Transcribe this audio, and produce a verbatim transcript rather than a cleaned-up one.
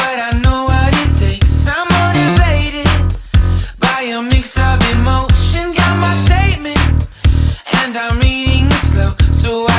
but I know what it takes. I'm motivated by a mix of emotion. Got my statement, and I'm reading it slow, so I